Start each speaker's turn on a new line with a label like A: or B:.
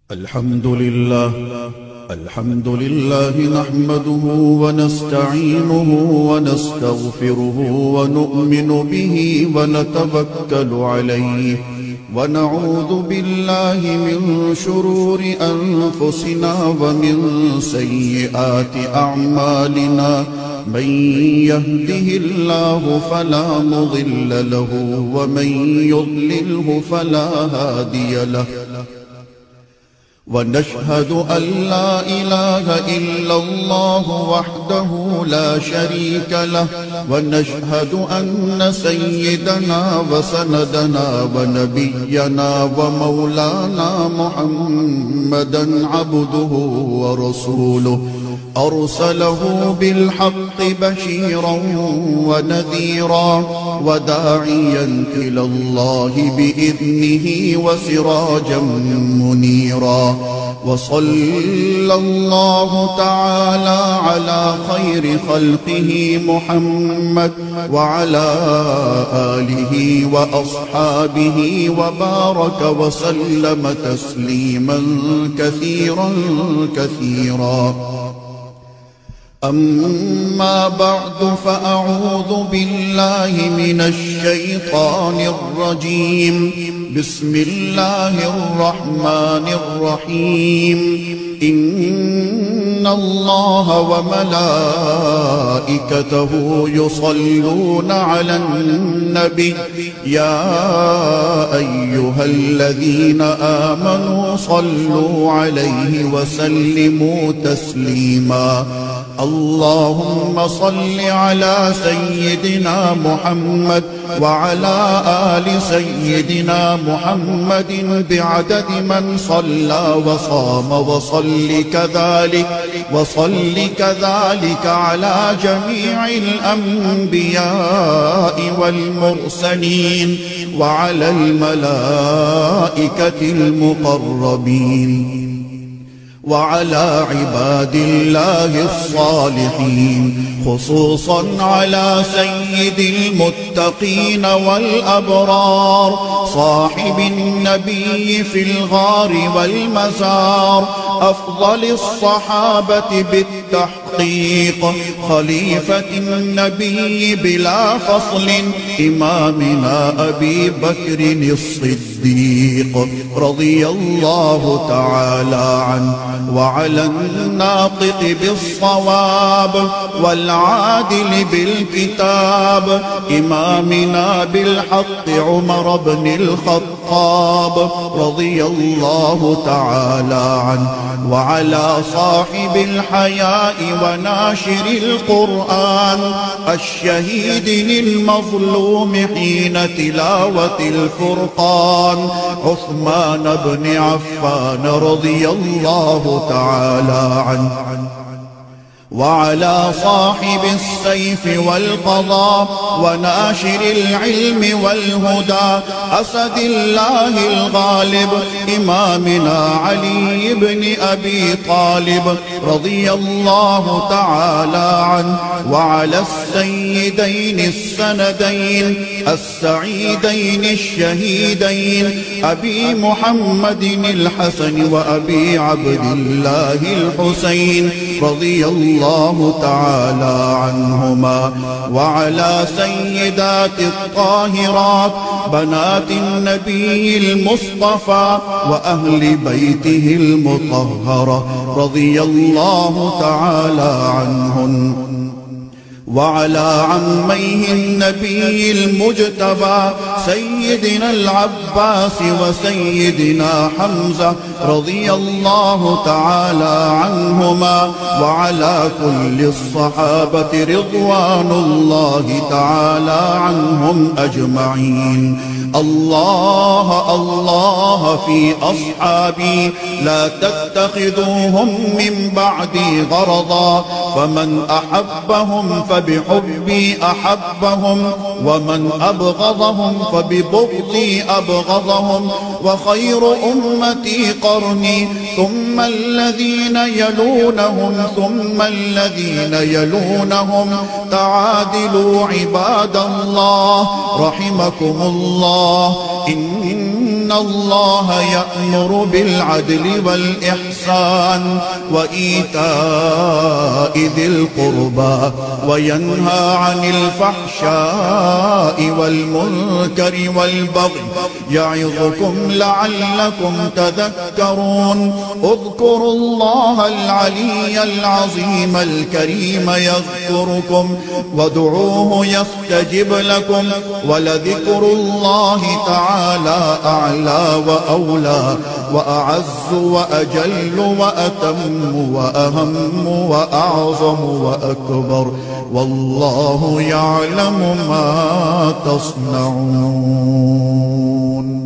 A: الحمد لله نحمده ونستعينه ونستغفره ونؤمن به ونتوكل عليه ونعوذ بالله من شرور أنفسنا ومن سيئات أعمالنا من يهده الله فلا مضل له ومن يضلله فلا هادي له ونشهد أن لا إله إلا الله وحده لا شريك له ونشهد أن سيدنا وسندنا ونبينا ومولانا محمدا عبده ورسوله أرسله بالحق بشيرا ونذيرا وداعيا إلى الله بإذنه وسراجا منيرا وصلى الله تعالى على خير خلقه محمد وعلى آله وأصحابه وبارك وسلم تسليما كثيرا كثيرا. أما بعد فأعوذ بالله من الشيطان الرجيم. بسم الله الرحمن الرحيم. إن الله وملائكته يصلون على النبي يا أيها الذين آمنوا صلوا عليه وسلموا تسليما. اللهم صل على سيدنا محمد وعلى آل سيدنا محمد بعدد من صلى وصام وصل كذلك على جميع الأنبياء والمرسلين وعلى الملائكة المقربين وعلى عباد الله الصالحين خصوصا على سيد المتقين والأبرار صاحب النبي في الغار والمزار أفضل الصحابة بالتحقيق خليفة النبي بلا فصل إمامنا أبي بكر الصديق رضي الله تعالى عنه وعلى الناطق بالصواب والعادل بالكتاب إمامنا بالحق عمر بن الخطاب رضي الله تعالى عنه وعلى صاحب الحياء وناشر القرآن الشهيد المظلوم حين تلاوة الفرقان عثمان بن عفان رضي الله تعالى عنه وعلى صاحب السيف والقضاء وناشر العلم والهدى أسد الله الغالب إمامنا علي بن أبي طالب رضي الله تعالى عنه وعلى السيدين السندين السعيدين الشهيدين أبي محمد الحسن وأبي عبد الله الحسين رضي الله تعالى عنهما وعلى سيدات الطاهرات بنات النبي المصطفى وأهل بيته المطهرة رضي الله تعالى عنهن وعلى عميه النبي المجتبى سيدنا العباس وسيدنا حمزة رضي الله تعالى عنهما وعلى كل الصحابة رضوان الله تعالى عنهم أجمعين. الله الله في أصحابي لا تتخذوهم من بعدي غرضا فمن أحبهم فبحبي أحبهم ومن أبغضهم فببغضي أبغضهم وخير أمتي قرني ثم الذين يلونهم ثم الذين يلونهم تعادلوا عباد الله رحمكم الله. إن إن الله يأمر بالعدل والإحسان وإيتاء ذي القربى وينهى عن الفحشاء والمنكر والبغي يعظكم لعلكم تذكرون اذكروا الله العلي العظيم الكريم يذكركم وادعوه يستجب لكم ولذكر الله تعالى أعلى وأولى وأعز وأجل وأتم وأهم وأعظم وأكبر والله يعلم ما تصنعون.